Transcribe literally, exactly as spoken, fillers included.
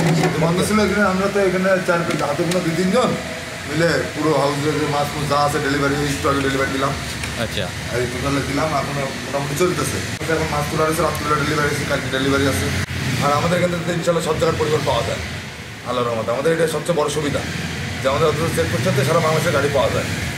বন্ধ ছিল এখানে, আমরা তো এখানে চার হাতে কোনো দুই তিনজন মিলে পুরো হাউসে যে মাছ যা আছে ডেলিভারি একটু আগে ডেলিভারি দিলাম। আচ্ছা, এই টোটালে দিলাম, এখন মোটামুটি চলতেছে। এখন মাছ তোলা রয়েছে, রাত্রিবেলা ডেলিভারি আছে, কালকে ডেলিভারি আছে। আর আমাদের এখান থেকে ইনশাল্লাহ সব জায়গার পরিবার পাওয়া যায় আল্লাহর রহমতে। আমাদের এটা সবচেয়ে বড় সুবিধা যে আমাদের অত চেক করতে সারা বাংলাদেশের গাড়ি পাওয়া যায়।